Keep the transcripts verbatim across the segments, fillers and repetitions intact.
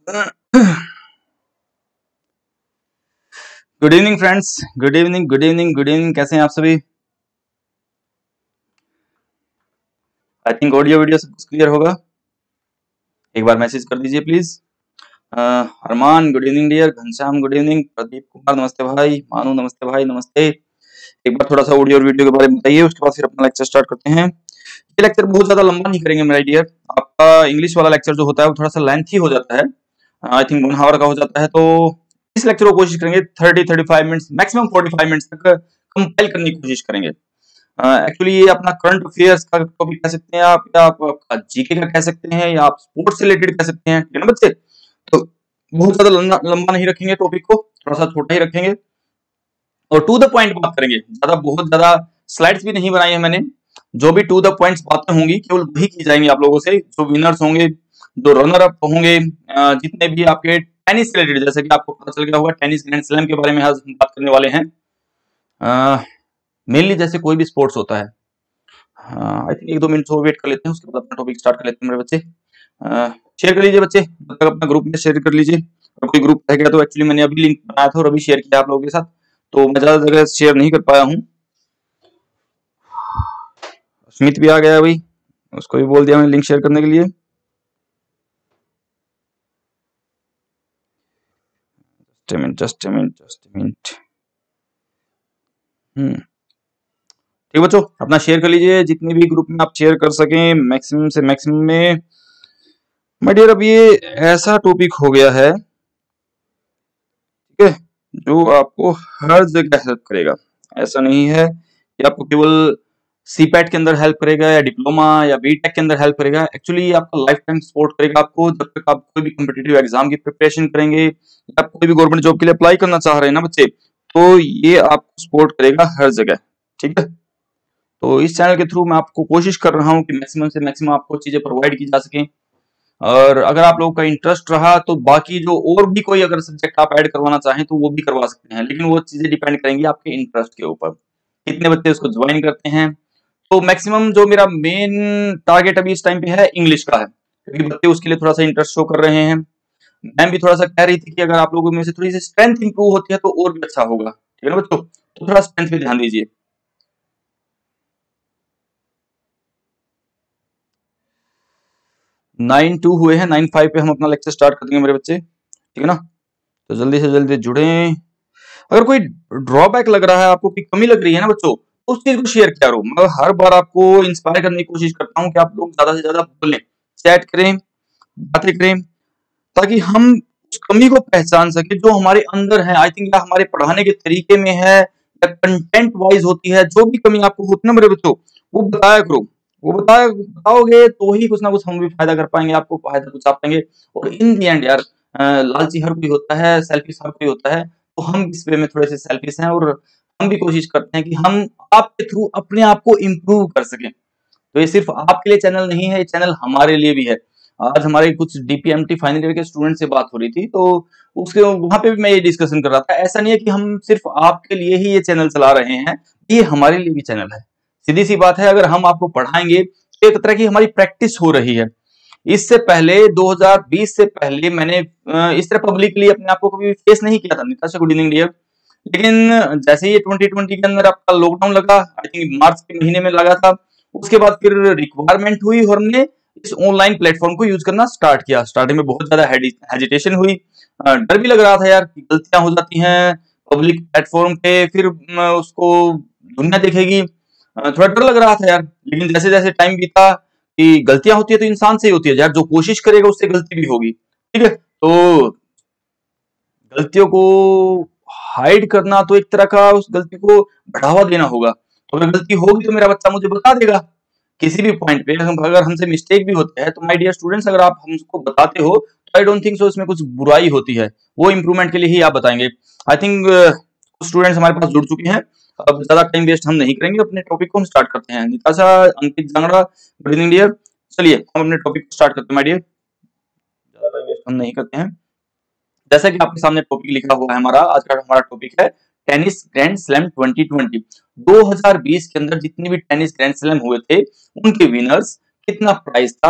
Good evening friends, good evening good evening good evening. कैसे हैं आप सभी? आई थिंक ऑडियो वीडियो सब कुछ क्लियर होगा। एक बार मैसेज कर दीजिए please. Arman good evening dear, Ghanshyam good evening, Pradeep Kumar नमस्ते भाई, मानू नमस्ते भाई, नमस्ते। एक बार थोड़ा सा ऑडियो और वीडियो के बारे में बताइए, उसके बाद फिर अपना लेक्चर स्टार्ट करते हैं। ये लेक्चर बहुत ज्यादा लंबा नहीं करेंगे मेरा डियर। आपका इंग्लिश वाला लेक्चर जो होता है वो थोड़ा सा लेंथी हो जाता है, आई थिंक वन आवर का हो जाता है। तो इस लेक्चर को कोशिश करेंगे thirty thirty five minutes maximum forty five minutes तक कंपाइल करने की कोशिश करेंगे। एक्चुअली uh, ये अपना करंट अफेयर्स का टॉपिक कह सकते हैं आप, या आप जीके का कह सकते हैं, या आप स्पोर्ट्स से रिलेटेड कह सकते हैं, ठीक है ना बच्चे। तो बहुत ज्यादा लंबा लंबा नहीं रखेंगे टॉपिक को, थोड़ा सा छोटा ही रखेंगे और टू द पॉइंट बात करेंगे। ज्यादा बहुत ज्यादा स्लाइड्स भी नहीं बनाई है मैंने। जो भी टू द पॉइंट्स बातें होंगी केवल वही की जाएंगी आप लोगों से। जो विनर्स होंगे, जो रनर अप होंगे, जितने भी आपके टेनिस रिलेटेड, जैसे कि आपको पता चल गया होगा टेनिस ग्रैंड स्लैम के बारे में आज हम बात करने वाले हैं। मेनली जैसे कोई भी स्पोर्ट्स होता है, आई थिंक एक दो मिनट वेट कर लेते हैं, उसके बाद अपना टॉपिक स्टार्ट कर लेते हैं मेरे बच्चे। शेयर कर लीजिए बच्चे, जब तक अपना ग्रुप में शेयर कर लीजिए। और कोई ग्रुप रह गया तो एक्चुअली मैंने अभी लिंक बनाया था और अभी शेयर किया आप लोगों के साथ, तो मैं ज्यादा जगह शेयर नहीं कर पाया हूँ। स्मित भी आ गया भाई, उसको भी बोल दिया मैंने लिंक शेयर करने के लिए। Just minute just minute just minute hmm ठीक बच्चों, अपना शेयर कर लीजिए जितने भी ग्रुप में आप शेयर कर सकें, मैक्सिमम से मैक्सिमम में। माय डियर, अब ये ऐसा टॉपिक हो गया है, ठीक है, जो आपको हर जगह हेल्प करेगा। ऐसा नहीं है कि आपको केवल सीपैट के अंदर हेल्प करेगा या डिप्लोमा या बीटेक के अंदर हेल्प करेगा। एक्चुअली ये आपका लाइफ टाइम सपोर्ट करेगा आपको, जब तक आप कोई भी कॉम्पिटिटिव एग्जाम की प्रिपरेशन करेंगे या आप कोई भी गवर्नमेंट जॉब के लिए अप्लाई करना चाह रहे हैं ना बच्चे, तो ये आपको सपोर्ट करेगा हर जगह, ठीक है। तो इस चैनल के थ्रू मैं आपको कोशिश कर रहा हूँ कि मैक्सिमम से मैक्सिमम आपको चीजें प्रोवाइड की जा सके। और अगर आप लोगों का इंटरेस्ट रहा तो बाकी जो और भी कोई अगर सब्जेक्ट आप ऐड करवाना चाहें तो वो भी करवा सकते हैं, लेकिन वो चीजें डिपेंड करेंगी आपके इंटरेस्ट के ऊपर, कितने बच्चे उसको ज्वाइन करते हैं। तो मैक्सिमम जो मेरा मेन टारगेट अभी इस टाइम पे है इंग्लिश का है, क्योंकि बच्चे उसके लिए थोड़ा सा इंटरेस्ट शो कर रहे हैं। मैम भी थोड़ा सा कह रही थी कि अगर आप लोगों में से थोड़ी सी स्ट्रेंथ इंप्रूव होती है तो और भी अच्छा होगा, ठीक है ना बच्चों। तो थोड़ा स्ट्रेंथ पे ध्यान दीजिए। नाइन टू हुए हैं, नाइन फाइव पे हम अपना लेक्चर स्टार्ट कर देंगे मेरे बच्चे, ठीक है ना। तो जल्दी से जल्दी जुड़े। अगर कोई ड्रॉबैक लग रहा है आपको, कोई कमी लग रही है ना बच्चों, तो उस चीज को शेयर किया करो। मैं हर बार आपको इंस्पायर करने की कोशिश करता हूँ कि आप लोग ज्यादा से ज्यादा बोलें, चैट करें, बातें करें, ताकि हम उस कमी को पहचान सके जो हमारे अंदर है। आई थिंक या हमारे पढ़ाने के तरीके में है या कंटेंट वाइज होती है, जो भी कमी आपको होती है ना मेरे बच्चों, वो बताया करो। वो बताया बताओगे तो ही कुछ ना कुछ हम भी फायदा कर पाएंगे, आपको फायदा कुछ आ पाएंगे। और इन दी एंड यार, लालची हर कोई होता है, सेल्फिश हर कोई होता है, तो हम इस वे में थोड़े से सेल्फिश हैं और हम भी कोशिश करते हैं कि हम आपके थ्रू अपने आप को इम्प्रूव कर सकें। तो ये सिर्फ आपके लिए चैनल नहीं है, ये चैनल हमारे लिए भी है। आज हमारे कुछ डीपीएमटी फाइनल ईयर के स्टूडेंट से बात हो रही थी, तो उसके वहां पे भी मैं ये डिस्कशन कर रहा था। ऐसा नहीं है कि हम सिर्फ आपके लिए ही ये चैनल चला रहे हैं, ये हमारे लिए भी चैनल है। सीधी सी बात है, अगर हम आपको पढ़ाएंगे तो एक तरह की हमारी प्रैक्टिस हो रही है। इससे पहले दो हज़ार बीस से पहले मैंने इस तरह पब्लिकली अपने आप को कभी फेस नहीं किया था। Nitasha good evening dear. लेकिन जैसे ये ट्वेंटी ट्वेंटी के अंदर आपका लॉकडाउन लगा, आई थिंक मार्च के महीने में लगा था, उसके बाद फिर रिक्वायरमेंट हुई और हमने इस ऑनलाइन प्लेटफॉर्म को यूज करना स्टार्ट किया। स्टार्टिंग में बहुत ज्यादा हेजिटेशन हुई, डर भी लग रहा था यार कि गलतियां हो जाती हैं पब्लिक प्लेटफॉर्म पे, फिर उसको दुनिया देखेगी, थोड़ा डर लग रहा था यार। लेकिन जैसे जैसे टाइम बीता कि गलतियां होती है तो इंसान से ही होती है यार, जो कोशिश करेगा उससे गलती भी होगी, ठीक है। तो गलतियों को हाइड करना तो एक तरह का उस गलती को बढ़ावा देना होगा। तो अगर गलती होगी तो मेरा बच्चा मुझे बता देगा किसी भी पॉइंट पे। हम अगर हमसे मिस्टेक भी होते हैं तो माय डियर स्टूडेंट्स, अगर आप हमको बताते हो तो आई डोंट थिंक सो इसमें कुछ बुराई होती है, वो इंप्रूवमेंट के लिए ही आप बताएंगे। आई थिंक कुछ स्टूडेंट्स हमारे पास जुड़ चुके हैं, अब ज्यादा टाइम वेस्ट हम नहीं करेंगे, अपने टॉपिक को हम स्टार्ट करते हैं। Nitasha, Ankit Jangra, good evening dear. चलिए हम अपने टॉपिक को स्टार्ट करते हैं माय डियर, ज्यादा टाइम वेस्ट हम नहीं करते हैं। जैसा कि आपके सामने टॉपिक लिखा हुआ है, हमारा आज का हमारा टॉपिक है tennis grand slam twenty twenty. दो हज़ार बीस के अंदर जितने भी टेनिस ग्रैंड स्लैम हुए थे उनके विनर्स, कितना प्राइस था,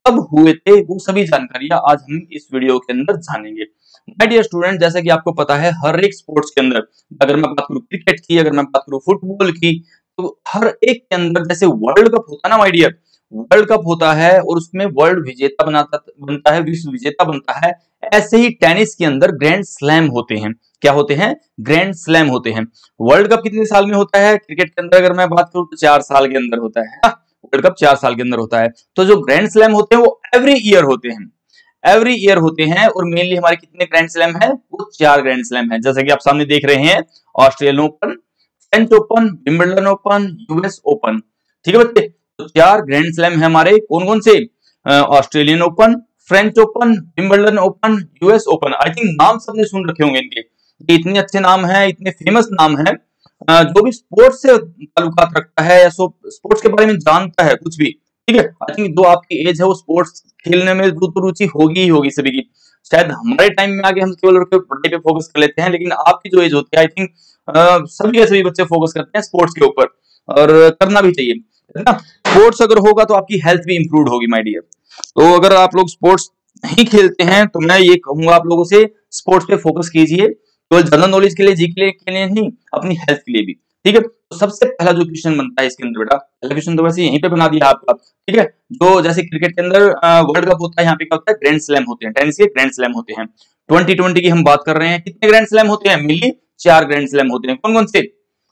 कब हुए थे, वो सभी जानकारियां आज हम इस वीडियो के अंदर जानेंगे। माय डियर स्टूडेंट, जैसा कि आपको पता है हर एक स्पोर्ट्स के अंदर, अगर मैं बात करूं क्रिकेट की, अगर मैं बात करूं फुटबॉल की, तो हर एक के अंदर जैसे वर्ल्ड कप होता है ना माय डियर, वर्ल्ड कप होता है और उसमें वर्ल्ड विजेता बनाता बनता है, विश्व विजेता बनता है, ऐसे ही टेनिस के अंदर ग्रैंड स्लैम होते हैं। क्या होते हैं? ग्रैंड स्लैम होते हैं। वर्ल्ड कप कितने साल में होता है? क्रिकेट के अंदर अगर मैं बात करूं तो चार साल के अंदर होता है। वर्ल्ड कप चार साल के अंदर होता है। तो जो ग्रैंड स्लैम होते हैं वो एवरी ईयर होते हैं, एवरी ईयर होते हैं। और मेनली हमारे कितने ग्रैंड स्लैम है? वो चार ग्रैंड स्लैम है, जैसा कि आप सामने देख रहे हैं, Australian open, French open, Wimbledon open, US open. ठीक है बच्चे, तो चार ग्रैंड स्लैम है हमारे। कौन कौन से? Australian open, French open, Wimbledon open, US open. I think नाम सबने सुन रखे होंगे इनके, ये इतने अच्छे नाम हैं, इतने फेमस नाम हैं। जो भी स्पोर्ट्स से ताल्लुकात रखता है या स्पोर्ट्स के बारे में जानता है कुछ भी, ठीक है, आई थिंक जो आपकी एज है वो स्पोर्ट्स खेलने में तो रुचि होगी ही होगी सभी की। शायद हमारे टाइम में आगे हम केवल पढ़ाई पे फोकस कर लेते हैं, लेकिन आपकी जो एज होती है आई थिंक सभी के सभी बच्चे फोकस करते हैं स्पोर्ट्स के ऊपर, और करना भी चाहिए, है ना। स्पोर्ट्स अगर होगा तो आपकी हेल्थ भी इंप्रूव होगी माय डियर। तो अगर आप लोग स्पोर्ट्स नहीं खेलते हैं तो मैं ये कहूंगा आप लोगों से, स्पोर्ट्स पे फोकस कीजिए, केवल जनरल नॉलेज के लिए, जी के लिए, के लिए नहीं, अपनी हेल्थ के लिए भी। ठीक है, तो सबसे पहला जो क्वेश्चन बनता है इसके अंदर बेटा, पहला क्वेश्चन तो वैसे यहीं पे बना दिया आपका। ठीक है, जो जैसे क्रिकेट के अंदर वर्ल्ड कप होता है, यहाँ पे क्या होता है? ग्रैंड स्लैम होते हैं, टेनिस के ग्रैंड स्लैम होते हैं। ट्वेंटी ट्वेंटी की हम बात कर रहे हैं, कितने ग्रैंड स्लैम होते हैं? मिली चार ग्रैंड स्लैम होते हैं। कौन कौन से?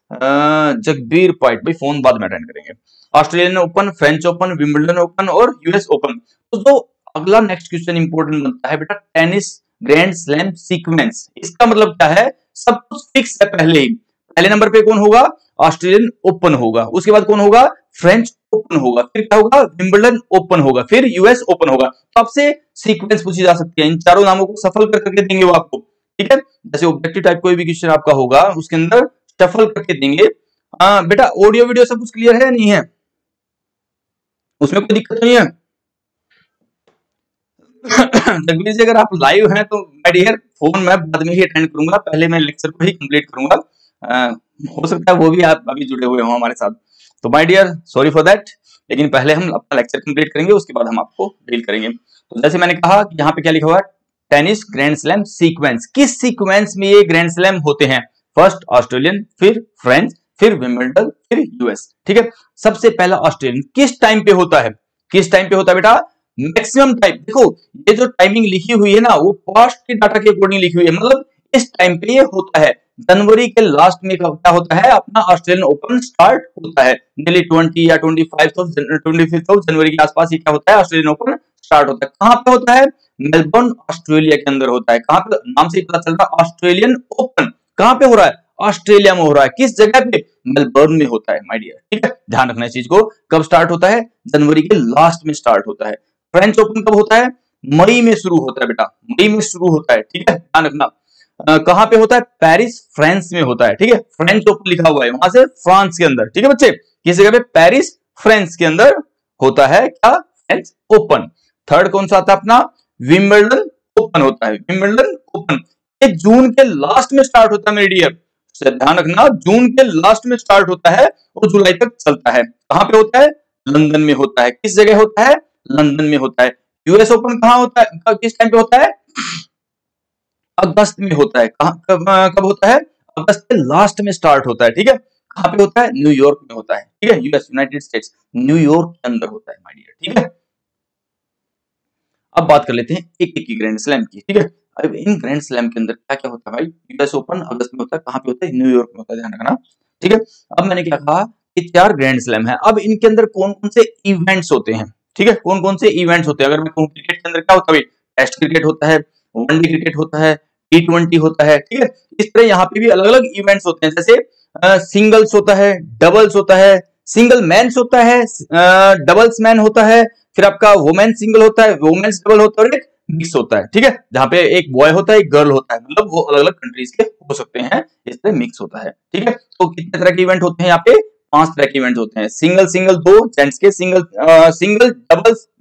जगबीर पाइट भाई, फोन बाद में अटेंड करेंगे। Australian open, French open, Wimbledon open और यूएस ओपन। तो जो अगला नेक्स्ट क्वेश्चन इंपॉर्टेंट बनता है बेटा, टेनिस ग्रैंड स्लैम सीक्वेंस। इसका मतलब क्या है? सब कुछ फिक्स है पहले ही। पहले नंबर पे कौन होगा? ऑस्ट्रेलियन ओपन होगा, उसके बाद कौन होगा? फ्रेंच ओपन होगा, फिर क्या होगा? विंबलडन ओपन होगा, फिर यूएस ओपन होगा। तो आपसे सीक्वेंस पूछी जा सकती है, इन चारों नामों को सफल कर करके देंगे वो आपको। ठीक है, जैसे ऑब्जेक्टिव टाइप कोई भी क्वेश्चन आपका होगा उसके अंदर सफल करके देंगे। आ, बेटा ऑडियो वीडियो सब कुछ क्लियर है नहीं है? उसमें कोई दिक्कत नहीं है? जगबीर जी अगर आप लाइव हैं तो माय डियर फोन मैं बाद में ही अटेंड करूंगा, पहले मैं लेक्चर को ही कंप्लीट करूंगा। आ, हो सकता है वो भी आप अभी जुड़े हुए हो हमारे साथ, तो my dear sorry for that, लेकिन पहले हम अपना लेक्चर कंप्लीट करेंगे, उसके बाद हम आपको डील करेंगे। तो जैसे मैंने कहा कि यहाँ पे क्या लिखा हुआ है? Tennis grand slam sequence. किस सीक्वेंस में ये ग्रैंड स्लैम होते हैं? फर्स्ट ऑस्ट्रेलियन, फिर फ्रेंच, फिर विंबलडन, फिर यूएस। ठीक है, सबसे पहला ऑस्ट्रेलियन किस टाइम पे होता है? किस टाइम पे होता है बेटा? Maximum time. देखो ये जो टाइमिंग लिखी हुई है ना, वो पास्ट के डाटा के अकॉर्डिंग लिखी हुई है, मतलब इस टाइम पे ये होता है। जनवरी के लास्ट में क्या होता है? अपना ऑस्ट्रेलियन ओपन स्टार्ट होता है, नियरली ट्वेंटी या twenty five of twenty fifth of जनवरी के आसपास ये क्या होता है? ऑस्ट्रेलियन ओपन स्टार्ट होता है। कहां पे होता है? मेलबर्न ऑस्ट्रेलिया के अंदर होता है। कहां पे? नाम से ही पता चल रहा है ऑस्ट्रेलियन ओपन कहां पे हो रहा है? ऑस्ट्रेलिया में हो रहा है। किस जगह पे? मेलबर्न में होता है माय डियर। ठीक है, ध्यान रखना इस चीज को। कब स्टार्ट होता है? जनवरी के लास्ट में स्टार्ट होता है। फ्रेंच ओपन कब होता है? मई में शुरू होता है बेटा, मई में शुरू होता है। ठीक है, ध्यान रखना। कहां पे होता है? पेरिस फ्रांस में होता है। ठीक है, फ्रेंच ओपन लिखा हुआ है वहां से, फ्रांस के अंदर। ठीक है बच्चे, किस जगह पे? पेरिस फ्रांस के अंदर होता है क्या? French open. थर्ड कौन सा आता है अपना? विंबलडन ओपन होता है। विंबलडन ओपन ये जून के लास्ट में स्टार्ट होता है मेरे डियर, ध्यान रखना, जून के लास्ट में स्टार्ट होता है और जुलाई तक चलता है। कहां पे होता है? लंदन में होता है। किस जगह होता है? लंदन में होता है। यूएस ओपन कहां होता है? किस टाइम पे होता है? अगस्त में होता है। कहां कब, कब होता है? अगस्त के लास्ट में स्टार्ट होता है। ठीक है, कहां पे होता है? न्यूयॉर्क में होता है। ठीक है, यूएस यूनाइटेड स्टेट्स, न्यूयॉर्क के अंदर होता है माय डियर। ठीक है, अब बात कर लेते हैं एक एक की ग्रैंड स्लैम की। ठीक है, अब इन ग्रैंड स्लैम के अंदर क्या क्या होता है भाई? यूएस ओपन अगस्त में होता है, कहां पे होता है? न्यूयॉर्क में होता है, ध्यान रखना। ठीक है, अब मैंने क्या कहा कि चार ग्रैंड स्लैम है। अब इनके अंदर कौन कौन से इवेंट्स होते हैं? ठीक है, कौन कौन से इवेंट्स होते हैं? अगर मैं कहूं क्रिकेट के अंदर क्या होता है? टेस्ट क्रिकेट होता है, वनडे क्रिकेट होता है, टी ट्वेंटी होता है। ठीक है, इस तरह यहाँ पे भी अलग अलग इवेंट्स होते हैं, जैसे सिंगल्स होता है, डबल्स होता है, सिंगल मैन्स होता है, डबल्स मैन होता है, फिर आपका वुमेन सिंगल होता है, वुमेन्स डबल होता है और एक मिक्स होता है। ठीक है, जहां पे एक बॉय होता है, एक गर्ल होता है, मतलब वो अलग अलग कंट्रीज के हो सकते हैं, इस तरह मिक्स होता है। ठीक है, तो कितने तरह के इवेंट होते हैं यहाँ पे? पांच तरह के इवेंट होते हैं। सिंगल सिंगल दो जेंट्स के, सिंगल सिंगल डबल्स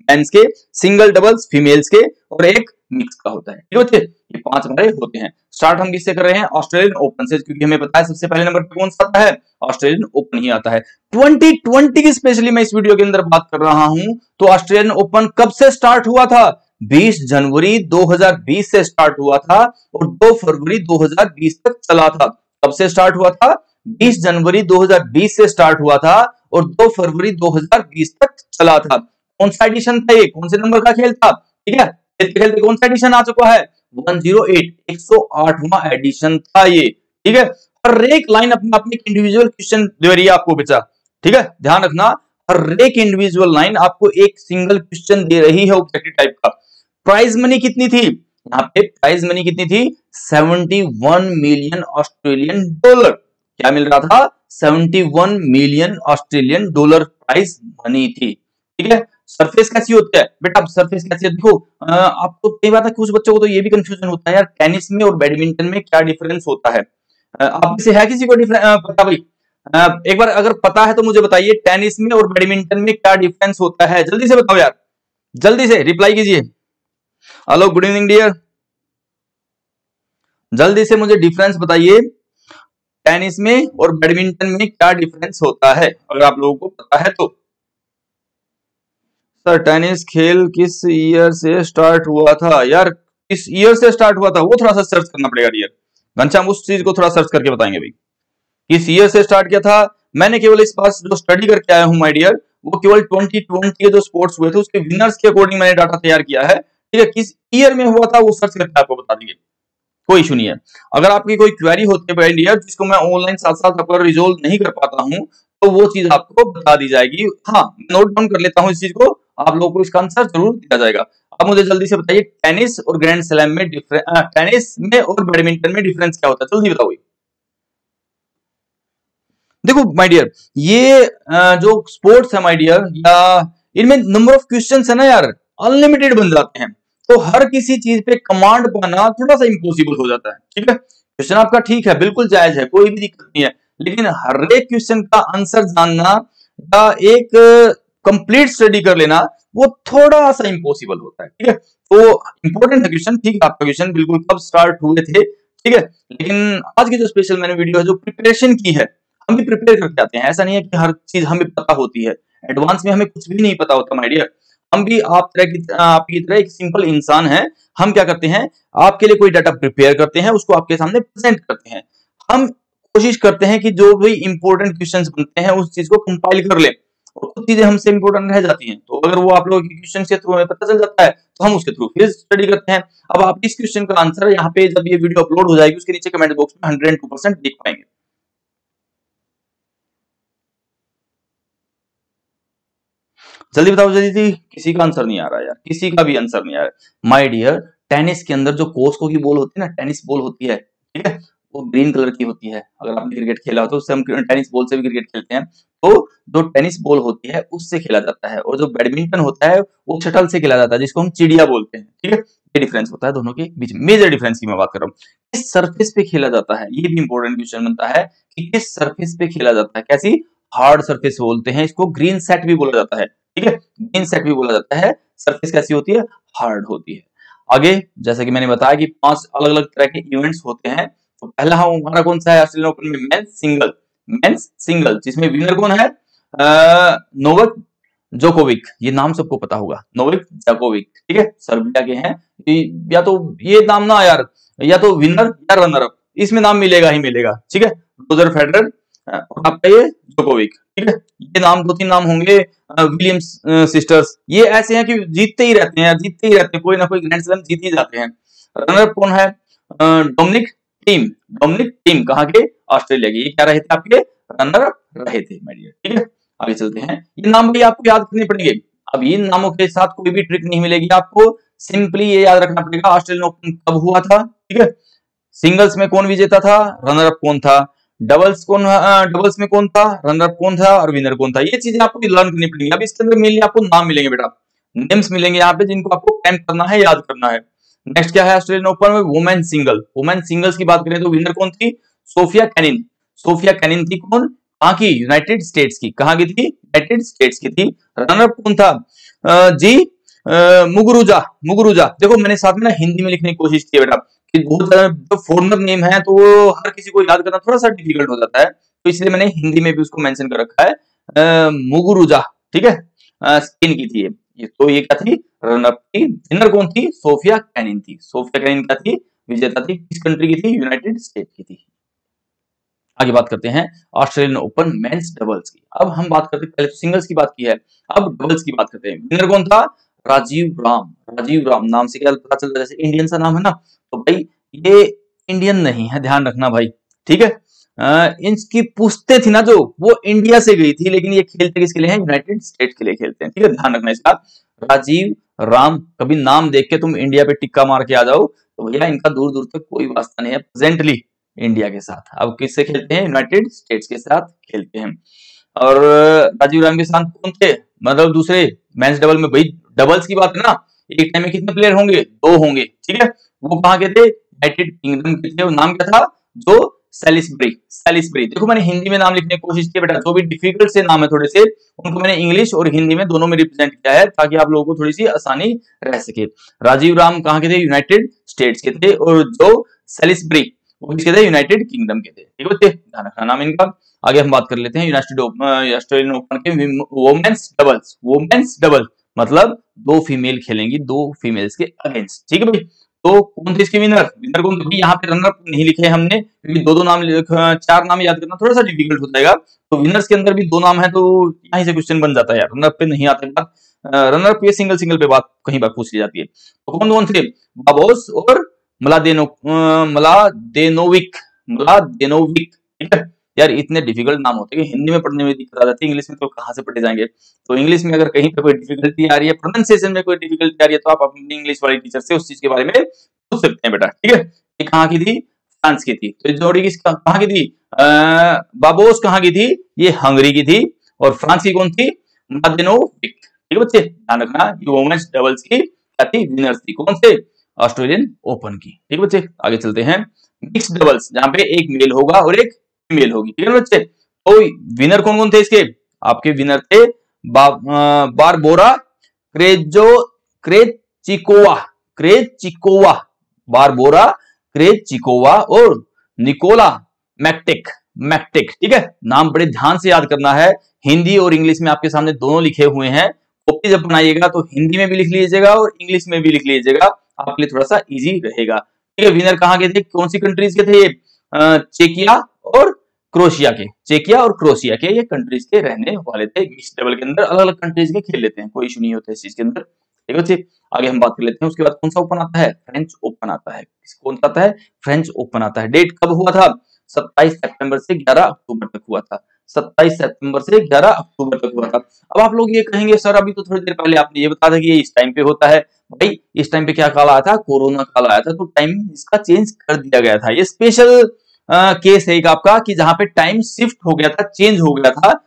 मेंस के, सिंगल डबल्स फीमेल्स के, और एक मिक्स का होता है। ठीक है बच्चे, ये पांच हमारे होते हैं। स्टार्ट हम किससे कर रहे हैं? ऑस्ट्रेलियन ओपन से, क्योंकि हमें पता है सबसे पहले नंबर पे कौन सा आता है? ऑस्ट्रेलियन ओपन ही आता है। ट्वेंटी ट्वेंटी की स्पेशली मैं इस वीडियो के अंदर बात कर रहा हूं। तो ऑस्ट्रेलियन ओपन कब से स्टार्ट हुआ था? बीस जनवरी दो हज़ार बीस से स्टार्ट हुआ था और दो फरवरी दो हज़ार बीस तक चला था। कब से स्टार्ट हुआ था? बीस जनवरी दो हज़ार बीस से स्टार्ट हुआ था और दो फरवरी दो हज़ार बीस तक चला था। कौन सा एडिशन था ये? कौन से नंबर का खेल था? ठीक है, खेलते खेलते कौन सा एडिशन आ चुका है? एक सौ आठवां एडिशन था ये। ठीक है, हर एक लाइन अपने अपने इंडिविजुअल क्वेश्चन दे रही है आपको बच्चा। ठीक है, ध्यान रखना, हर एक इंडिविजुअल लाइन आपको एक सिंगल क्वेश्चन दे रही है ऑब्जेक्टिव टाइप का। प्राइज मनी कितनी थी? यहाँ पे प्राइज मनी कितनी थी? इकहत्तर मिलियन ऑस्ट्रेलियन डॉलर। क्या मिल रहा था? इकहत्तर million Australian dollar prize money थी। ठीक है, सरफेस कैसी होती है बेटा? अब सरफेस कैसी है देखो, आपको कई बार कुछ बच्चों को तो ये भी कंफ्यूजन होता है यार, टेनिस में और बैडमिंटन में क्या डिफरेंस होता है? आप में से है किसी को डिफरेंस पता? भाई एक बार अगर पता है तो मुझे बताइए, टेनिस में और बैडमिंटन में क्या डिफरेंस होता है? जल्दी से बताओ यार, जल्दी से रिप्लाई कीजिए। हेलो, गुड इवनिंग डियर, जल्दी से मुझे डिफरेंस बताइए, टेनिस में और बैडमिंटन में क्या डिफरेंस होता है, अगर आप लोगों को पता है तो। सर टेनिस खेल किस ईयर से स्टार्ट हुआ था? यार किस ईयर से स्टार्ट हुआ था वो थोड़ा सा सर्च करना पड़ेगा डियर। घनश्याम उस चीज को थोड़ा सर्च करके बताएंगे भाई, किस ईयर से स्टार्ट किया था। मैंने केवल इस पास जो स्टडी करके आया हूं माय डियर, वो केवल ट्वेंटी ट्वेंटी के जो स्पोर्ट्स हुए थे उसके विनर्स के अकॉर्डिंग मैंने डाटा तैयार किया है। ठीक है, किस ईयर में हुआ था वो सर्च करके आपको बता देंगे, कोई इशू नहीं है। अगर आपकी कोई क्वेरी होती है माय डियर जिसको मैं ऑनलाइन साथ साथ आपको रिजोल्व नहीं कर पाता हूं, तो वो चीज आपको बता दी जाएगी। हाँ, नोट डाउन कर लेता हूं इस चीज को, आप लोगों को इसका आंसर जरूर दिया जाएगा। अब मुझे जल्दी से बताइए, टेनिस और ग्रैंड स्लैम में डिफरेंस, टेनिस में और बैडमिंटन में डिफरेंस क्या होता है? जल्दी बताओ। देखो माय डियर, ये जो स्पोर्ट्स है माय डियर, या इनमें नंबर ऑफ क्वेश्चंस है ना यार, अनलिमिटेड बन जाते हैं, तो हर किसी चीज पे कमांड पाना थोड़ा सा इंपॉसिबल हो जाता है। ठीक है, क्वेश्चन आपका ठीक है, बिल्कुल जायज है, कोई भी दिक्कत नहीं है, लेकिन हर एक क्वेश्चन का आंसर जानना या एक कंप्लीट स्टडी कर लेना वो थोड़ा सा इंपॉसिबल होता है। ठीक है, तो इंपॉर्टेंट है क्वेश्चन, ठीक है, आपका क्वेश्चन बिल्कुल कब स्टार्ट हुए थे। ठीक है, लेकिन आज की जो स्पेशल मैंने वीडियो है जो प्रिपरेशन की है, हम भी प्रिपेयर करके आते हैं। ऐसा नहीं है कि हर चीज हमें पता होती है, एडवांस में हमें कुछ भी नहीं पता होता माय डियर। हम भी आप तरह की आपकी तरह एक सिंपल इंसान है। हम क्या करते हैं, आपके लिए कोई डाटा प्रिपेयर करते हैं, उसको आपके सामने प्रेजेंट करते हैं। हम कोशिश करते हैं कि जो भी इंपॉर्टेंट क्वेश्चंस बनते हैं उस चीज को कंपाइल कर ले, और कुछ चीजें हमसे इंपॉर्टेंट रह जाती हैं, तो अगर वो आप लोगों के क्वेश्चन के थ्रू हमें पता चल जाता है तो हम उसके थ्रू फिर स्टडी करते हैं। अब आप इस क्वेश्चन का आंसर यहाँ पे जब ये वीडियो अपलोड हो जाएगी उसके नीचे कमेंट बॉक्स में हंड्रेड टू परसेंट देख पाएंगे। जल्दी बताओ जल्दी, किसी का आंसर नहीं आ रहा यार, किसी का भी आंसर नहीं आ रहा। माय डियर, टेनिस के अंदर जो कोस्को की बॉल होती है ना, टेनिस बॉल होती है, ठीक है, वो ग्रीन कलर की होती है। अगर आपने क्रिकेट खेला हो तो उससे हम टेनिस बॉल से भी क्रिकेट खेलते हैं, तो जो टेनिस बॉल होती है उससे खेला जाता है, और जो बैडमिंटन होता है वो शटल से खेला जाता है, जिसको हम चिड़िया बोलते हैं। ठीक है, ये डिफरेंस होता है दोनों के बीच में, मेजर डिफरेंस की मैं बात कर रहा हूँ। किस सरफेस पे खेला जाता है, ये भी इंपॉर्टेंट क्वेश्चन बनता है कि किस सरफेस पे खेला जाता है। कैसी? हार्ड सरफेस बोलते हैं इसको, ग्रीन सेट भी बोला जाता है। ठीक है, ग्रीन सेट भी बोला जाता है। सरफेस कैसी होती है? हार्ड होती है। आगे जैसा कि मैंने बताया कि पांच अलग अलग तरह के इवेंट्स होते हैं, तो पहला हमारा कौन सा है ऑस्ट्रेलियन ओपन में? मेंस सिंगल, मेंस सिंगल, जिसमें विनर कौन है? नोवाक जोकोविक, ये नाम सबको पता होगा, नोवाक जोकोविक। ठीक है, सर्बिया के हैं, या तो ये नाम ना यार, या तो विनर या रनर अप, इसमें नाम मिलेगा ही मिलेगा। ठीक है, रोजर फेडरर और आपका ये जोकोविक। ठीक है, ये नाम दो तीन नाम होंगे, विलियम्स सिस्टर्स, ये ऐसे हैं कि जीतते ही रहते हैं, जीतते ही रहते हैं, कोई ना कोई ग्रैंड स्लैम जीत ही जाते हैं। रनर कौन है? डोमिनिक टीम, डोमिनिक टीम कहाँ के? ऑस्ट्रेलिया के। ये क्या रहे थे? आपके रनर रहे थे माय डियर। ठीक है, आगे चलते हैं। ये नाम भी आपको याद करने पड़ेंगे। अब इन नामों के साथ कोई भी ट्रिक नहीं मिलेगी आपको, सिंपली ये याद रखना पड़ेगा ऑस्ट्रेलियन ओपन कब हुआ था। ठीक है, सिंगल्स में कौन विजेता था, रनर अप कौन था, डबल्स कौन, डबल्स में कौन था, रनर अप कौन था, और विनर कौन था। ये चीजें आपको लर्न करनी पड़ेंगी। अब इसके अंदर मेनली आपको नाम मिलेंगे बेटा, नेम्स मिलेंगे यहाँ पे, जिनको आपको कैम्प करना है, याद करना है। नेक्स्ट क्या है ऑस्ट्रेलियन ओपन में? Women single. वुमेन सिंगल्स की बात करें तो विनर कौन थी? Sofia canine. सोफिया कैनिन थी कौन? कहाँ की? यूनाइटेड स्टेट्स की। कहाँ की थी? यूनाइटेड स्टेट्स की थी। रनर अप कौन था? जी मुगुरुजा, मुगुरुजा। देखो मैंने साथ में ना हिंदी में लिखने की कोशिश की है बेटा, कि बहुत ज्यादा जो फॉरनर नेम है तो वो हर किसी को याद करना थोड़ा सा डिफिकल्ट हो जाता है, तो इसलिए मैंने हिंदी में भी उसको मेंशन कर रखा है, मुगुरुजा। ठीक है, स्पेन की थी ये। ये तो ये क्या थी, रनअप की। विनर कौन थी, सोफिया कैनिन थी। सोफिया कैनिन क्या थी, विजेता थी। किस कंट्री की थी, यूनाइटेड स्टेट की थी। आगे बात करते हैं ऑस्ट्रेलियन ओपन मेंस डबल्स की। अब हम बात करते हैं, पहले तो सिंगल्स की बात की है, अब डबल्स की बात करते हैं। विनर कौन था, राजीव राम। राजीव राम नाम से क्या पता चलता है, जैसे इंडियन सा नाम है ना, तो भाई ये इंडियन नहीं है, ध्यान रखना भाई। ठीक है, आ, इनकी पूछते थी ना जो, वो इंडिया से गई थी, लेकिन ये खेलते किसके लिए हैं, यूनाइटेड स्टेट्स के लिए खेलते हैं। ठीक है, ध्यान रखना इसका। राजीव राम, कभी नाम देख के तुम इंडिया पे टिक्का मार के आ जाओ तो भैया इनका दूर दूर तक कोई वास्ता नहीं है प्रेजेंटली इंडिया के साथ। अब किससे खेलते हैं, यूनाइटेड स्टेट्स के साथ खेलते हैं। और राजीव राम के साथ कौन थे, मतलब दूसरे मेंस डबल में, भाई डबल्स की बात है ना, एक टाइम में कितने प्लेयर होंगे, दो होंगे। ठीक है, वो कहाँ के थे, यूनाइटेड किंगडम के थे। वो नाम क्या था, जो सैलिसबरी। सैलिसबरी, देखो मैंने हिंदी में नाम लिखने की कोशिश की बेटा, जो भी डिफिकल्ट से नाम है थोड़े से, उनको मैंने इंग्लिश और हिंदी में दोनों में रिप्रेजेंट किया है, ताकि आप लोगों को थोड़ी सी आसानी रह सके। राजीव राम कहाँ के थे, यूनाइटेड स्टेट्स के थे, और जो सैलिसबरी वो किसके थे, यूनाइटेड किंगडम के थे। ठीक है, ध्यान रखना नाम इनका। आगे हम बात कर लेते हैं यूनाइटेड ऑस्ट्रेलियन ओपन के वोमेन्स डबल्स। वोमेन्स डबल मतलब दो फीमेल खेलेंगी दो फीमेल्स के अगेंस्ट। ठीक है भाई, तो कौन थे इसके विनर, विनर कौन थे, यहाँ पे रनर नहीं लिखे हमने, क्योंकि दो दो नाम, चार नाम याद करना थोड़ा सा डिफिकल्ट हो जाएगा। तो विनर्स के अंदर भी दो नाम है, तो यहीं से क्वेश्चन बन जाता है यार, रनर पे नहीं आता है। रनर पे सिंगल सिंगल पे बात कहीं बार पूछ ली जाती है। तो कौन कौन थे, बाबोस और मलादेनो मलादेनोविक मलादेनोविक। ठीक है यार, इतने डिफिकल्ट नाम होते हैं कि हिंदी में पढ़ने में दिक्कत आ जाती है, इंग्लिश में तो कहाँ से पढ़े जाएंगे। तो इंग्लिश में अगर कहीं पे कोई डिफिकल्टी आ रही है, प्रोनाउंसिएशन में कोई डिफिकल्टी आ रही है, तो आप अपनी इंग्लिश वाली टीचर से उस चीज के बारे में पूछ सकते हैं बेटा। ठीक है, ये कहाँ की थी, फ्रांस की थी। तो जोड़ी किस कहाँ की थी, बाबोस कहाँ की थी, ये हंगरी की थी। और फ्रांस की कौन थी, मलादेनोविक। ठीक है बच्चे, ध्यान रखना, ये वुमेन्स डबल्स की क्या थी, विनर्स थी। कौन से, ऑस्ट्रेलियन ओपन की। ठीक है बच्चे, आगे चलते हैं मिक्स्ड डबल्स, जहां पे एक मेल होगा और एक फीमेल होगी। ठीक है बच्चे, तो विनर कौन कौन थे इसके, आपके विनर थे बा, बारबोरा क्रेजो क्रेचिकोवा क्रेचिकोवा बारबोरा क्रेचिकोवा और निकोला मैक्टिक मैक्टिक। ठीक है, नाम बड़े ध्यान से याद करना है, हिंदी और इंग्लिश में आपके सामने दोनों लिखे हुए हैं। कॉपी जब बनाइएगा तो हिंदी में भी लिख लीजिएगा और इंग्लिश में भी लिख लीजिएगा, आपके लिए थोड़ा सा इजी रहेगा। ठीक है, विनर कहाँ के थे, कौन सी कंट्रीज के थे ये, चेकिया और क्रोशिया के। चेकिया और क्रोशिया के ये कंट्रीज के रहने वाले थे। मिक्स डबल के अंदर अलग अलग कंट्रीज के खेल लेते हैं, कोई इशू नहीं होता इस चीज के अंदर। ठीक है बच्चे, आगे हम बात कर लेते हैं। उसके बाद कौन सा ओपन आता है, फ्रेंच ओपन आता है। कौन सा आता है, फ्रेंच ओपन आता है। डेट कब हुआ था, सत्ताईस सितंबर से ग्यारह अक्टूबर तक हुआ था। सत्ताईस सितंबर से ग्यारह अक्टूबर तक हुआ था। अब आप लोग ये कहेंगे सर अभी तो थोड़ी देर पहले आपने ये बताया था कि ये इस टाइम पे होता है। भाई इस टाइम पे क्या काल आया था, कोरोना काल आया था, तो टाइम इसका चेंज कर दिया गया था। ये स्पेशल केस है एक आपका, कि जहां पे टाइम शिफ्ट हो गया था, चेंज हो गया था।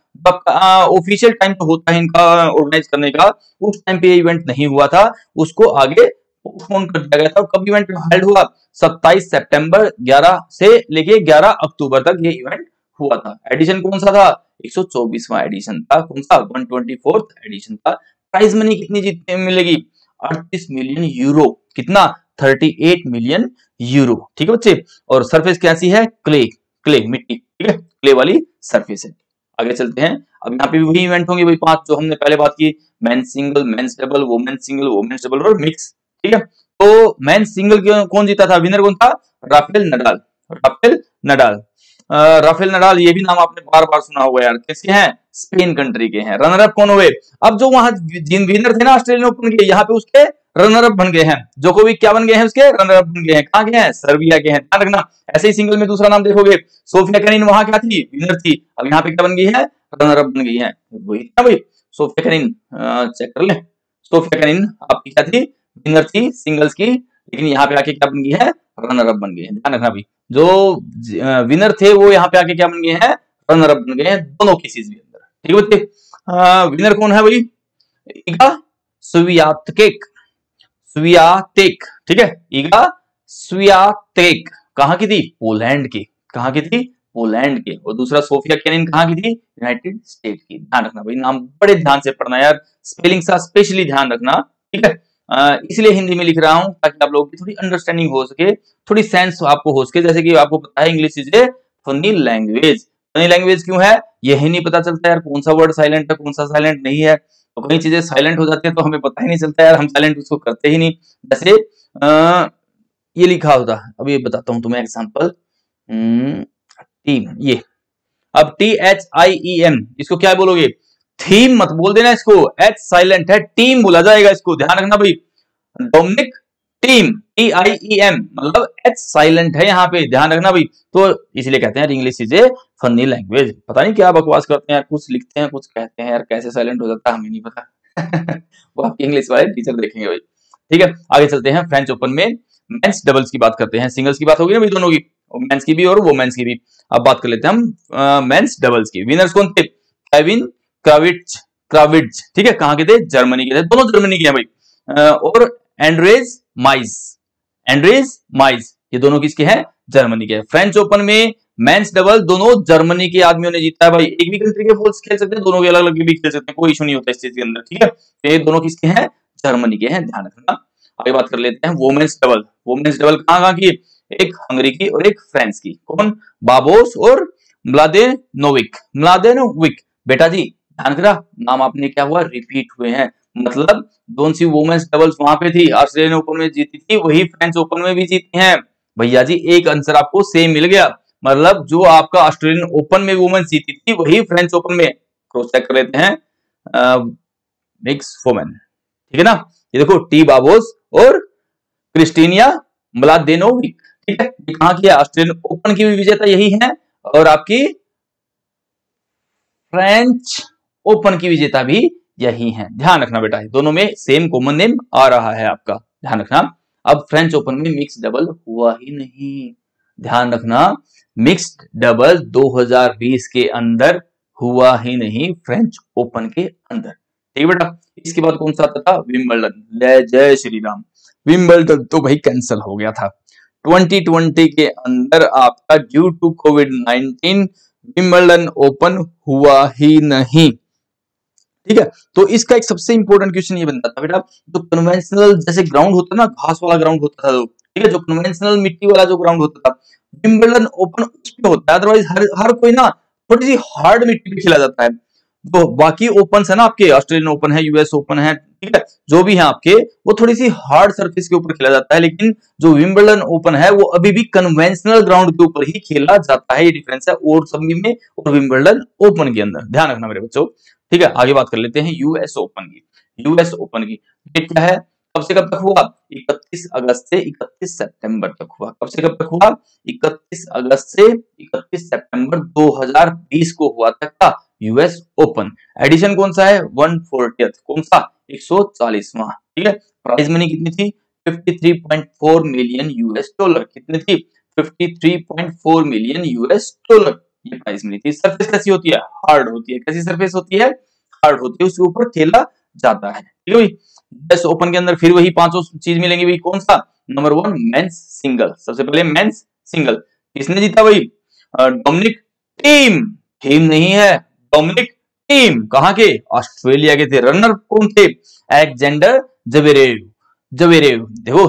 ऑफिशियल टाइम तो होता है इनका ऑर्गेनाइज करने का, उस टाइम पे ये इवेंट नहीं हुआ था, उसको आगे पोस्टपोन कर दिया गया था। कब इवेंट हेल्ड हुआ, सत्ताईस सितंबर ग्यारह से लेके ग्यारह अक्टूबर तक ये इवेंट हुआ था। एडिशन कौन सा था, एक सौ चौबीसवां एडिशन था। कौन सा, एक सौ चौबीसवां एडिशन था। प्राइज मनी कितनी जीतने मिलेगी, अड़तीस मिलियन यूरो। कितना, अड़तीस मिलियन यूरो। ठीक है बच्चे, और सरफेस कैसी है, क्ले क्ले मिट्टी। ठीक है, क्ले वाली सरफेस है। आगे चलते हैं, अब यहाँ पे भी वही इवेंट होंगे, वही पांच जो हमने पहले बात की, men single, men's double, women's single, women's double और मिक्स। ठीक है, तो मेन सिंगल कौन जीता था, विनर कौन था, Rafael Nadal. Rafael Nadal Rafael Nadal, ये भी नाम आपने बार बार सुना होगा यार, किसके हैं, स्पेन कंट्री के हैं। रनर अप कौन हुए, अब जो वहां जिन विनर थे ना ऑस्ट्रेलियन ओपन के, यहाँ पे उसके रनर अप बन गए हैं। जोकोविक क्या बन गए हैं, उसके रनर अप बन गए हैं। कहाँ गए हैं, सर्बिया के हैं। ध्यान रखना, ऐसे ही सिंगल में दूसरा नाम देखोगे, सोफिया कैनिन वहां क्या थी, विनर थी, अब यहाँ पे क्या बन गई है, रनर अप बन गई है। वही ना भाई, सोफिया कैनिन चेक कर ले, सोफिया कैनिन आपकी क्या थी, विनर थी सिंगल्स की, लेकिन यहाँ पे आके क्या बन गई है, रनर अप बन गई है। ध्यान रखना भाई, जो विनर थे वो यहाँ पे आके क्या बन गए हैं, रनर अप बन गए हैं दोनों केसेस के अंदर। ठीक है बच्चे, विनर कौन है भाई, इगा स्वियातेक स्वियातेक। ठीक है, इगा स्वियातेक कहाँ की थी, पोलैंड की। कहाँ की थी, पोलैंड के। और दूसरा सोफिया कैनिन कहाँ की थी, यूनाइटेड स्टेट की। ध्यान रखना भाई, नाम बड़े ध्यान से पढ़ना यार, स्पेलिंग सा स्पेशली ध्यान रखना, ठीक है। अ, इसलिए हिंदी में लिख रहा हूं ताकि आप लोगों की थोड़ी अंडरस्टैंडिंग हो सके, थोड़ी सेंस आपको हो सके। जैसे कि आपको पता है English is a funny language. Funny language क्यों है, यही नहीं पता चलता यार कौन सा वर्ड साइलेंट है कौन सा साइलेंट नहीं है। तो कई चीजें साइलेंट हो जाती है तो हमें पता ही नहीं चलता यार, हम साइलेंट उसको करते ही नहीं। जैसे आ, ये लिखा होता है, अब ये बताता हूं तुम्हें एग्जांपल। टीम, ये अब T H I E M, इसको क्या बोलोगे, थीम मत बोल देना इसको, एच साइलेंट है, टीम बोला जाएगा इसको, ध्यान रखना भाई। Dominic team, T I E M, मतलब एच साइलेंट है यहाँ पे, ध्यान रखना भाई। तो इसलिए कहते हैं English is a funny language. पता नहीं क्या बकवास करते हैं यार, कुछ लिखते हैं कुछ कहते हैं यार, कैसे साइलेंट हो जाता है हमें नहीं पता। वो आपके इंग्लिश वाले टीचर देखेंगे भाई। ठीक है, आगे चलते हैं। फ्रेंच ओपन में मेंस डबल्स की बात करते हैं, सिंगल्स की बात होगी ना भाई दोनों की, मेंस की भी और वोमेन्स की भी। अब बात कर लेते हैं हम मेंस डबल्स की। विनर्स कौन थे, केविन क्राविट्ज, क्राविट्ज, ठीक है, कहां के थे, जर्मनी के थे, दोनों जर्मनी के हैं भाई। और एंड्रेज माइज, एंड्रेज माइज, ये दोनों किसके हैं, जर्मनी के। फ्रेंच ओपन में मेंस डबल दोनों जर्मनी के आदमियों ने जीता है भाई। एक भी कंट्री के फोर्स खेल सकते हैं, दोनों के अलग अलग भी खेल सकते हैं, कोई इशू नहीं होता इस चीज के अंदर। ठीक है, ये दोनों किसके हैं, जर्मनी के हैं, ध्यान रखना। आगे बात कर लेते हैं वोमेन्स डबल। वोमेन्स डबल कहां कहां की, एक हंगरी की और एक फ्रांस की। कौन, बाबोस और म्लादेनोविक, म्लादेनोविक। बेटा जी ध्यान करा, नाम आपने क्या हुआ, रिपीट हुए हैं, मतलब दोनों सी वोमेन्स डबल्स वहां पे थी, ऑस्ट्रेलियन ओपन में जीती थी, वही फ्रेंच ओपन में भी जीती हैं भैया जी। एक आंसर आपको सेम मिल गया, मतलब जो आपका ऑस्ट्रेलियन ओपन में वुमेन जीती थी वही फ्रेंच ओपन में। क्रॉस चेक कर लेते हैं, मिक्स वुमेन, ठीक है ना। ये देखो टी बाबोस और क्रिस्टीनिया म्लादेनोविक, ठीक है, ये कहां की है, ऑस्ट्रेलियन ओपन की भी विजेता यही है और आपकी फ्रेंच ओपन की विजेता भी यही है। ध्यान रखना बेटा, दोनों में सेम कॉमन नेम आ रहा है आपका, ध्यान रखना। अब फ्रेंच ओपन में मिक्स डबल हुआ ही नहीं, ध्यान रखना, मिक्स्ड डबल दो हज़ार बीस के अंदर हुआ ही नहीं, फ्रेंच ओपन के अंदर। ठीक है बेटा, इसके बाद कौन सा आता था, विंबलडन। जय श्री राम, विंबलडन तो भाई कैंसिल हो गया था दो हज़ार बीस के अंदर आपका, due to COVID nineteen Wimbledon open हुआ ही नहीं। ठीक है, तो इसका एक सबसे इंपॉर्टेंट क्वेश्चन ये बनता था बेटा, जो कन्वेंशनल जैसे ग्राउंड होता ना, घास वाला ग्राउंड होता था, ठीक है, जो कन्वेंशनल मिट्टी वाला जो ग्राउंड होता था, विंबलडन ओपन उस पे होता है, अदरवाइज हर हर कोई ना थोड़ी सी हार्ड मिट्टी पे खेला जाता है। तो बाकी ओपन है ना आपके, ऑस्ट्रेलियन ओपन है, यूएस ओपन है, ठीक है, जो भी है आपके, वो थोड़ी सी हार्ड सरफेस के ऊपर खेला जाता है, लेकिन जो विंबलडन ओपन है वो अभी भी कन्वेंशनल ग्राउंड के ऊपर ही खेला जाता है। ये डिफरेंस है और सभी में और विंबलडन ओपन के अंदर, ध्यान रखना मेरे बच्चों। ठीक है, आगे बात कर लेते हैं यूएस ओपन की। यूएस ओपन की डेट क्या है, कब से कब तक हुआ, इकतीस अगस्त से इकतीस सितंबर तक हुआ। कब से कब तक हुआ, इकतीस अगस्त से इकतीस सितंबर दो हज़ार बीस को हुआ था यूएस ओपन। एडिशन कौन सा है, एक सौ चालीस, कौन सा, एक सौ चालीसवां। ठीक है, प्राइज मनी कितनी थी, तिरेपन पॉइंट चार मिलियन यूएस डॉलर। कितनी थी, तिरेपन पॉइंट चार मिलियन यूएस डॉलर ये प्राइस मिली थी। सरफेस कैसी होती है, हार्ड होती है। कैसी सरफेस होती है, हार्ड होती है, उसके ऊपर खेला जाता है। ठीक है भाई, यूएस ओपन के अंदर फिर वही पांचों चीज मिलेंगी भाई। कौन सा, नंबर वन मेंस सिंगल, सबसे पहले मेंस सिंगल किसने जीता भाई, डोमिनिक टीम, टीम नहीं है, डोमिनिक टीम, कहां के, ऑस्ट्रेलिया के थे। रनर कौन थे, एलेक्जेंडर जवेरेव, जवेरेव, देखो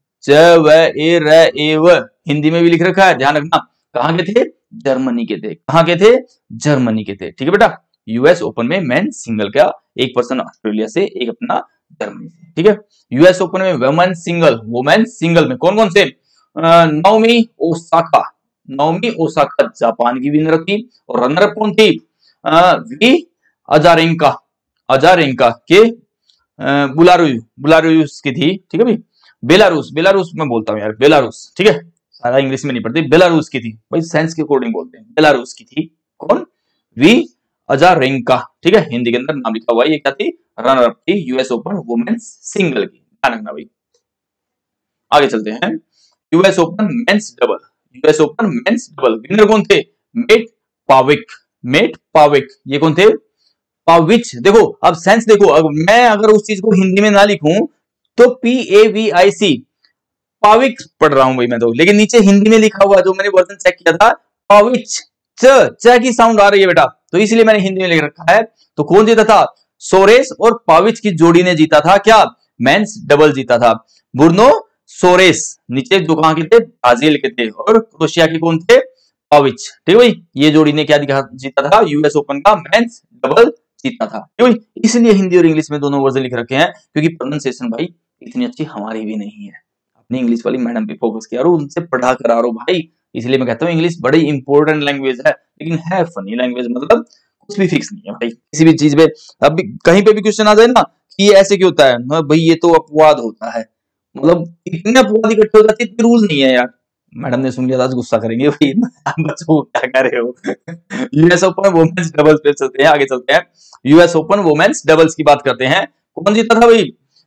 जवेरेव हिंदी में भी लिख रखा है, ध्यान रखना, कहां के थे, जर्मनी के थे। कहां के थे, जर्मनी के थे। ठीक है बेटा, यूएस ओपन में मेन सिंगल का एक पर्सन ऑस्ट्रेलिया से, एक अपना जर्मनी से। ठीक है, यूएस ओपन में वुमेन सिंगल, वुमेन सिंगल में कौन कौन से, Naomi Osaka, Naomi Osaka Japan की विनर थी और रनर अप कौन थी, वी अजारेंका, अजारेंका के बुलारुस, बुलारुस की थी। ठीक है भाई, बेलारूस, बेलारूस में बोलता हूं यार, बेलारूस, ठीक है, सारा इंग्लिश में नहीं पढ़ती, बेलारूस की थी भाई, सेंस के अकॉर्डिंग बोलते हैं, बेलारूस की थी। कौन, वी अजारेंका। ठीक है, हिंदी के अंदर नाम लिखा हुआ है, ये क्या थी, रनर अप थी यूएस ओपन वुमेन्स सिंगल की, ध्यान रखना भाई। आगे चलते हैं, US open men's double, US open men's double winner कौन थे, मेट पाविक, मेट पाविक, ये कौन थे, पाविच। देखो अब सेंस देखो, अब मैं अगर उस चीज को हिंदी में ना लिखूं तो पी ए वी आई सी, पाविक पढ़ रहा हूं भाई मैं तो, लेकिन नीचे हिंदी में लिखा हुआ जो मैंने वर्जन चेक किया था, पाविच, च च की साउंड आ रही है बेटा, तो इसलिए मैंने हिंदी में लिख रखा है। तो कौन जीता था, सोरेस और पाविच की जोड़ी ने जीता था क्या, मेंस डबल जीता था। ब्रूनो सोरेस नीचे जो कहां के थे, ब्राजील के थे, और क्रोएशिया के कौन थे, पाविच। ठीक है भाई, ये जोड़ी ने क्या दिखा जीता था, यूएस ओपन का मेंस डबल जीता था। ठीक है भाई, इसलिए हिंदी और इंग्लिश में दोनों वर्जन लिख रखे हैं, क्योंकि प्रोनाउंसिएशन भाई इतनी अच्छी हमारी भी नहीं है। अपनी इंग्लिश वाली मैडम पे फोकस किया और उनसे पढ़ा करा रहा भाई। इसलिए मैं कहता हूँ इंग्लिश बड़ी इंपॉर्टेंट लैंग्वेज है, लेकिन है फनी लैंग्वेज, मतलब कुछ भी फिक्स नहीं है भाई किसी भी चीज पे। अब कहीं पे भी क्वेश्चन आ जाए ना कि ये ऐसे क्यों होता है, भाई ये तो अपवाद होता है, मतलब इतने अपवाद इकट्ठे हो जाते हैं, रूल नहीं है यार। मैडम ने सुन लिया आज गुस्सा करेंगे भाई, बच्चों क्या कर रहे हो। यूएस ओपन वुमेन्स डबल्स पे चलते हैं, आगे चलते हैं। यूएस ओपन वुमेन्स डबल्स की बात करते हैं। कौन जीता था भाई,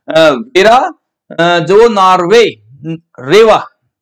वेरा जो नार्वे रेवा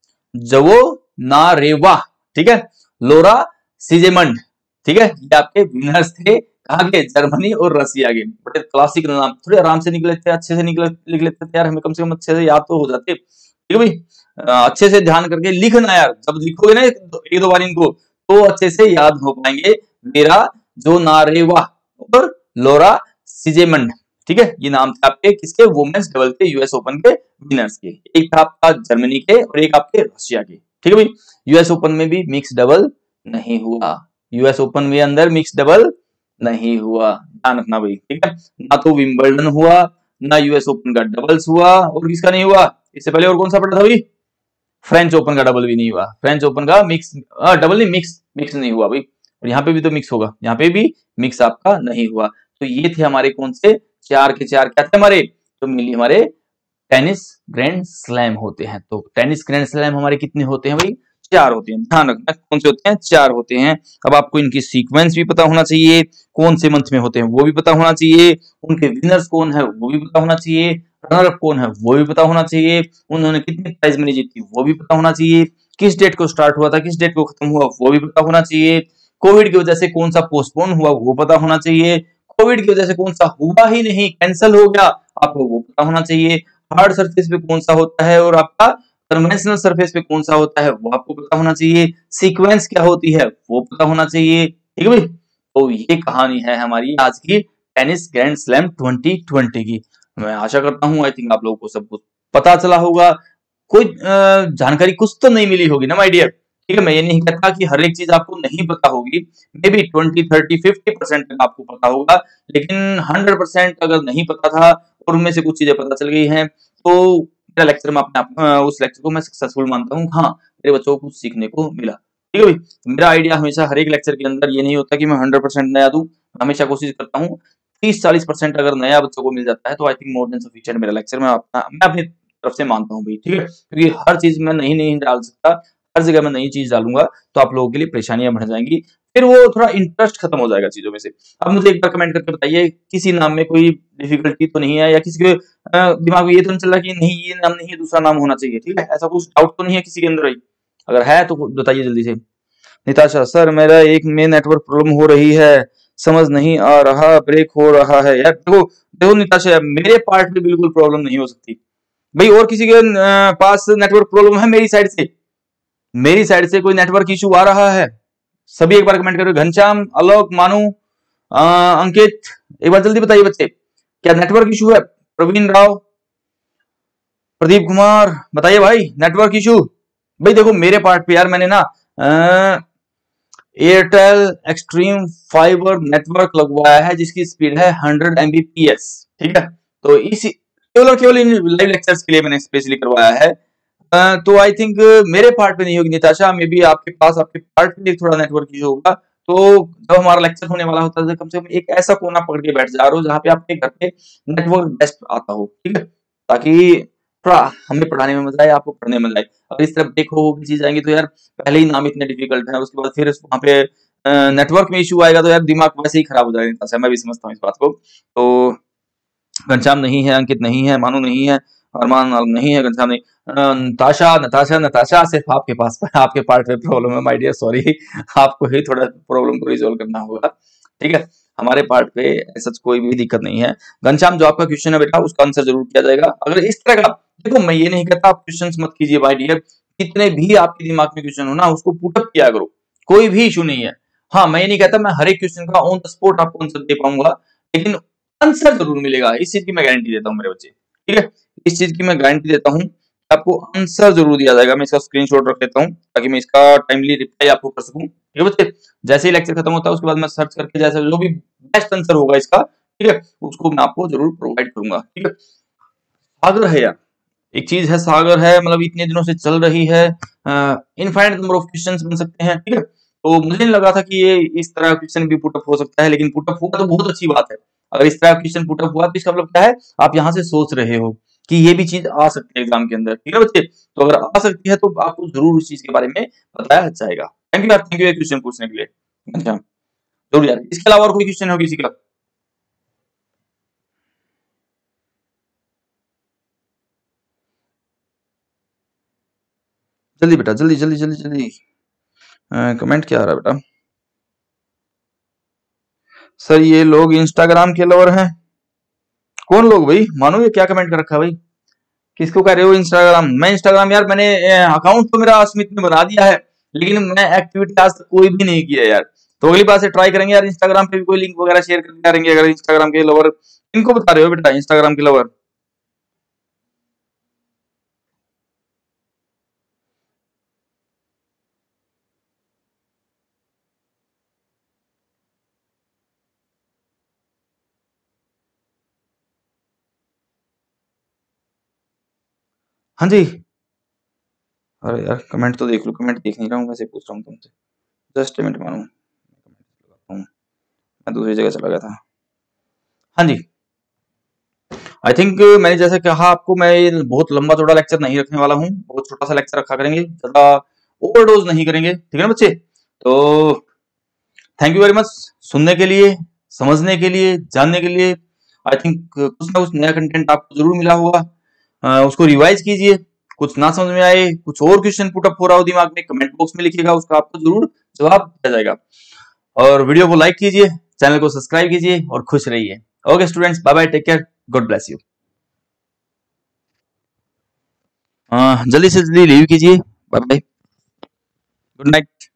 जो नारेवा, ठीक है, लोरा सिजेमंड, ठीक है, ये आपके विनर्स थे। कहा के, जर्मनी और रसिया के। बड़े क्लासिक नाम, थोड़े आराम से निकले थे, अच्छे से निकले लिख लेते थे यार, हमें कम से कम अच्छे से याद तो हो जाते। ठीक है भाई, अच्छे से ध्यान करके लिखना यार, जब लिखोगे ना एक दो बार इनको तो अच्छे से याद हो पाएंगे। वेरा जो नारेवा और लोरा सिजेमंड, ठीक है, ये नाम थे आपके किसके, वुमेन्स डबल के यूएस ओपन के विनर्स के। एक था आपका जर्मनी के और एक आपके रशिया के। ठीक है भाई, यूएस ओपन में भी मिक्स डबल नहीं हुआ, यूएस ओपन में अंदर मिक्स डबल नहीं हुआ, ध्यान रखना भाई। ठीक है, ना तो विंबलडन हुआ, ना यूएस ओपन का डबल्स हुआ, और किसका नहीं हुआ, इससे पहले और कौन सा पड़ा था भाई, फ्रेंच ओपन का डबल भी नहीं हुआ। फ्रेंच ओपन का मिक्स डबल नहीं, मिक्स मिक्स नहीं हुआ भाई, और यहाँ पे भी तो मिक्स होगा, यहाँ पे भी मिक्स आपका नहीं हुआ। तो ये थे हमारे कौन से, चार के चार क्या थे हमारे, तो मिली हमारे टेनिस ग्रैंड स्लैम होते हैं। तो टेनिस ग्रैंड स्लैम हमारे कितने होते हैं भाई, चार होते हैं। ध्यान रखना कौन से होते हैं, चार होते हैं। अब आपको इनकी सीक्वेंस भी पता होना चाहिए, कौन से मंथ में होते हैं वो भी पता होना चाहिए, उनके विनर्स कौन है वो भी पता होना चाहिए, रनर अप कौन है वो भी पता होना चाहिए, उन्होंने कितनी प्राइज मनी जीती वो भी पता होना चाहिए, किस डेट को स्टार्ट हुआ था किस डेट को खत्म हुआ वो भी पता होना चाहिए, कोविड की वजह से कौन सा पोस्टपोन हुआ वो पता होना चाहिए, कोविड की वजह से कौन सा हुआ ही नहीं कैंसिल हो गया आपको वो पता होना चाहिए, हार्ड सरफेस पे कौन सा होता है और आपका कन्वेंशनल सरफेस पे कौन सा होता है वो आपको पता होना चाहिए, सीक्वेंस क्या होती है वो पता होना चाहिए। ठीक है भाई, तो ये कहानी है हमारी आज की tennis grand slam twenty twenty की। मैं आशा करता हूं आई थिंक आप लोगों को सब कुछ पता चला होगा, कोई जानकारी कुछ तो नहीं मिली होगी ना माय डियर। ठीक है, मैं ये नहीं कहता कि हर एक चीज आपको नहीं पता होगी, maybe twenty thirty fifty percent तक आपको पता होगा, लेकिन हंड्रेड परसेंट अगर नहीं पता था और उनमें से कुछ चीजें पता चल गई हैं तो मेरा लेक्चर में अपने आप उस लेक्चर को मैं सक्सेसफुल मानता हूँ। हाँ, मेरे बच्चों को कुछ सीखने को मिला। ठीक है भाई, मेरा आइडिया हमेशा हर एक लेक्चर के अंदर ये नहीं होता कि मैं हंड्रेड परसेंट नया दूं, हमेशा कोशिश करता हूँ तीस चालीस परसेंट अगर नया बच्चों को मिल जाता है तो I think more than sufficient मेरा लेक्चर में अपना मैं अपनी तरफ से मानता हूँ भाई। ठीक है, क्योंकि हर चीज में नहीं नहीं डाल सकता, हर जगह मैं नई चीज डालूंगा तो आप लोगों के लिए परेशानियां बढ़ जाएंगी, फिर वो थोड़ा इंटरेस्ट खत्म हो जाएगा चीजों में से। अब मुझे एक बार कमेंट करके बताइए किसी नाम में कोई डिफिकल्टी तो नहीं है, या किसी के दिमाग में ये तो नहीं चल रहा कि नहीं ये नाम नहीं है दूसरा नाम होना चाहिए। ठीक है, ऐसा कुछ डाउट तो नहीं है किसी के अंदर भाई, अगर है तो बताइए जल्दी से। निताशा सर मेरा एक में नेटवर्क प्रॉब्लम हो रही है, समझ नहीं आ रहा, ब्रेक हो रहा है। यार देखो देखो निताशा, मेरे पार्ट में बिल्कुल प्रॉब्लम नहीं हो सकती भाई, और किसी के पास नेटवर्क प्रॉब्लम है मेरी साइड से, मेरी साइड से कोई नेटवर्क इशू आ रहा है, सभी एक बार कमेंट करो। घनश्याम, आलोक, मानू, अंकित, एक बार जल्दी बताइए बच्चे क्या नेटवर्क इशू है। प्रवीण राव, प्रदीप कुमार, बताइए भाई नेटवर्क इशू। भाई देखो मेरे पार्ट पे यार मैंने ना एयरटेल एक्सट्रीम फाइबर नेटवर्क लगवाया है जिसकी स्पीड है hundred M B P S. ठीक है, तो इस केवल केवल इन लाइव लेक्चर्स के लिए मैंने स्पेशली करवाया है। Uh, तो आई थिंक मेरे पार्ट पे नहीं होगी निताशा, मे बी आपके पास आपके पार्ट पे थोड़ा नेटवर्क इशू होगा। तो जब हमारा लेक्चर होने वाला होता है कम से कम एक ऐसा कोना पकड़ के बैठ जा रहा हो जहाँ पे आपके घर पे नेटवर्क बेस्ट आता हो। ठीक है, ताकि थोड़ा हमें पढ़ाने में मजा आए, आपको पढ़ने में मजा आए। अगर इस तरफ देखो की चीज आएंगी तो यार पहले ही नाम इतने डिफिकल्ट है, उसके बाद फिर वहाँ पे नेटवर्क में इशू आएगा तो यार दिमाग वैसे ही खराब हो जाएगा निताशा, मैं भी समझता हूँ इस बात को। तो घनश्याम नहीं है, अंकित नहीं है, मानू नहीं है, अरमान नहीं है, घनश्याम नहीं, नताशा नताशा नताशा सिर्फ आपके पास आपके पार्ट में प्रॉब्लम है माय डियर, सॉरी आपको ही थोड़ा प्रॉब्लम को रिजॉल्व करना होगा। ठीक है, हमारे पार्ट पे ऐसा कोई भी दिक्कत नहीं है। घनश्याम जो आपका क्वेश्चन है बेटा उसका आंसर जरूर किया जाएगा। अगर इस तरह का, देखो मैं ये नहीं कहता आप क्वेश्चंस मत कीजिए माय डियर, कितने भी आपके दिमाग में क्वेश्चन हो ना उसको पुटअप किया करो, कोई भी इशू नहीं है। हाँ, मैं ये नहीं कहता मैं हर एक क्वेश्चन का ऑन द स्पॉट आपको आंसर दे पाऊंगा, लेकिन आंसर जरूर मिलेगा, इस चीज की मैं गारंटी देता हूँ मेरे बच्चे। ठीक है, इस चीज की मैं गारंटी देता हूँ, आपको आंसर जरूर दिया जाएगा। मैं इसका स्क्रीनशॉट रख लेता हूँ ताकि मैं इसका टाइमली रिप्लाई आपको कर सकूं। ठीक है बच्चे, जैसे ही लेक्चर खत्म होता है उसके बाद मैं सर्च करके जैसे जो भी बेस्ट आंसर होगा इसका, ठीक है, उसको मैं आपको जरूर प्रोवाइड करूंगा। ठीक है, सागर है यार, एक चीज है, सागर है, मतलब इतने दिनों से चल रही है, इनफाइनाइट नंबर ऑफ क्वेश्चंस बन सकते हैं। ठीक है, तो मुझे नहीं लगा था कि ये इस तरह क्वेश्चन भी पुटअप हो सकता है, लेकिन पुटअप हुआ तो बहुत अच्छी बात है। अगर इस तरह क्वेश्चन पुटअप हुआ तो इसका मतलब क्या है, आप यहाँ से सोच रहे हो कि ये भी चीज आ सकती है एग्जाम के अंदर। ठीक है बच्चे, तो अगर आ सकती है तो आपको जरूर उस चीज के बारे में बताया जाएगा। थैंक यू यार, थैंक यू ये क्वेश्चन पूछने के लिए। अच्छा जरूर यार, इसके अलावा और कोई क्वेश्चन हो किसी का? जल्दी बेटा, जल्दी जल्दी जल्दी जल्दी। कमेंट क्या आ रहा है बेटा? सर ये लोग इंस्टाग्राम के लवर हैं। कौन लोग भाई? मानो ये क्या कमेंट कर रखा है भाई? किसको कह रहे हो इंस्टाग्राम? मैं इंस्टाग्राम यार, मैंने अकाउंट तो मेरा स्मिथ ने बना दिया है, लेकिन मैं एक्टिविटी आज तक कोई भी नहीं किया यार। तो अगली बार से ट्राई करेंगे यार, इंस्टाग्राम पे भी कोई लिंक वगैरह शेयर करते करेंगे। अगर इंस्टाग्राम के लवर, इनको बता रहे हो बेटा इंस्टाग्राम के लवर? हाँ जी। अरे यार कमेंट तो देख लो, कमेंट देख नहीं रहा हूँ, वैसे पूछ रहा हूँ तुमसे। जस्ट मिनट मानो, मैं दूसरी जगह चला गया था। हाँ जी, आई थिंक मैंने जैसे कहा आपको, मैं बहुत लंबा चौड़ा लेक्चर नहीं रखने वाला हूँ, बहुत छोटा सा लेक्चर रखा करेंगे, ज्यादा ओवरडोज नहीं करेंगे। ठीक है ना बच्चे? तो थैंक यू वेरी मच सुनने के लिए, समझने के लिए, जानने के लिए। आई थिंक कुछ ना कुछ नया कंटेंट आपको जरूर मिला होगा। अ, उसको रिवाइज कीजिए। कुछ ना समझ में आए, कुछ और क्वेश्चन पुट अप हो रहा हो दिमाग में, कमेंट बॉक्स में लिखिएगा, उसका आपको जरूर जवाब दिया जाएगा। और वीडियो को लाइक कीजिए, चैनल को सब्सक्राइब कीजिए और खुश रहिए। Okay students, bye bye, take care, God bless you. जल्दी से जल्दी लीव कीजिए। Bye bye, good night.